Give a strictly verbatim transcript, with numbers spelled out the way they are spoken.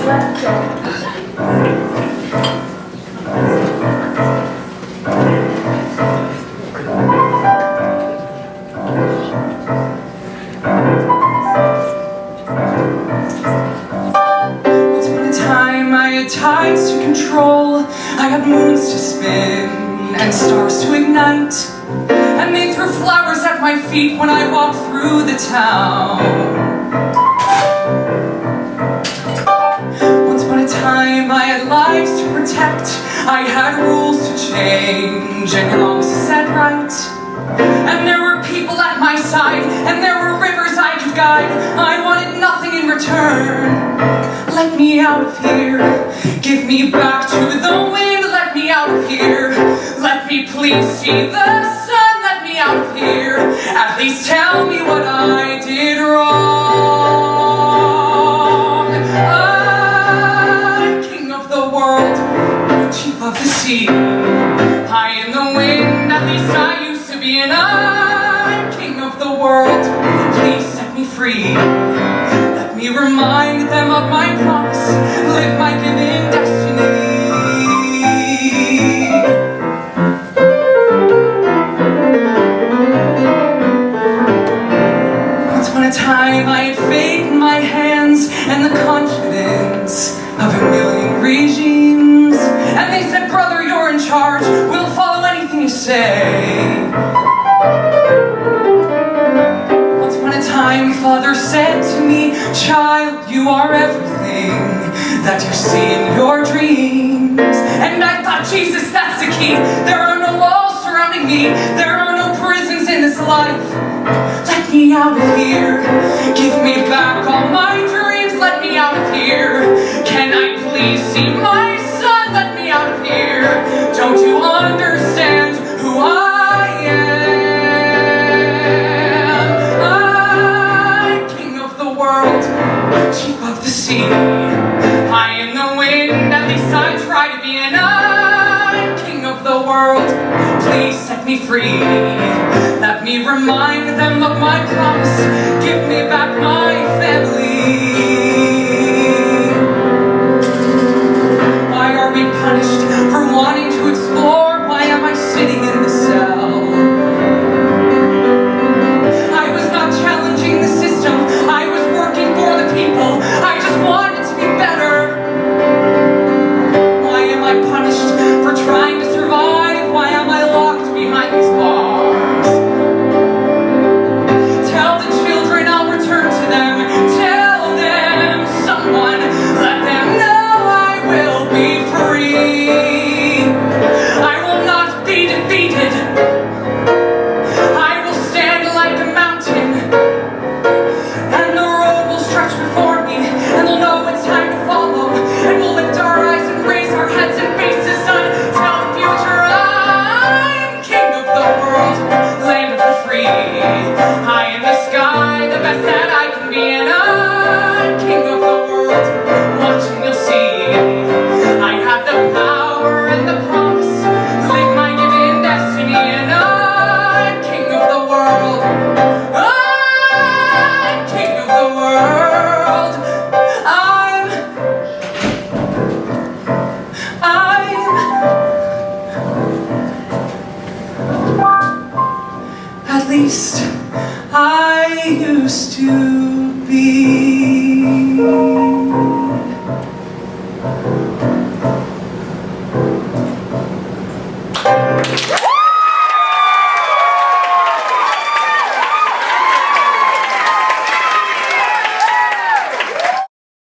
Tides to control, I had moons to spin and stars to ignite, and they threw flowers at my feet when I walked through the town. Once upon a time I had lives to protect, I had rules to change and wrongs to set right, and there were people at my side, and there were rivers I could guide. I wanted nothing in return. Let me out of here, give me back to the wind, let me out of here. Let me please see the sun, let me out of here. At least tell me what I did wrong. I'm king of the world, chief of the sea, high in the wind, at least I used to be. And I'm king of the world, please set me free. Let me remind them of my promise, live my given destiny. Once upon a time I had faith in my hands and the confidence of a million regimes, and they said, brother, you're in charge, we'll follow anything you say. Time, Father said to me, child, you are everything that you see in your dreams. And I thought, Jesus, that's the key. There are no walls surrounding me. There are no prisons in this life. Let me out of here. Give me back all my dreams. Let me out of here. Can I please see my son? Let me out of here. Don't you understand who I am? Chief of the sea, high in the wind, at least I try to be. And I'm king of the world, please set me free. Let me remind them of my promise, give me back my family. Why are we punished for wanting to explore? Why am I sitting in the cell? I was not challenging the system, I was working for the people. I just wanted to be better. Why am I punished for trying to survive? Why am I locked behind these bars? Tell the children I'll return to them. Tell them, someone, let them know I will be free. I will not be defeated. I will stand like a mountain, and the road will stretch before me, and they'll know it's time to follow, and we'll lift our eyes and raise our heads and face the sun. Tell the future I'm king of the world, land of the free, high in the sky, the best that I can be. And I'm king of the world, watch and you'll see. I have the power and the promise, live my given destiny. And I'm king of the world, I'm king of the world. I'm, I'm, at least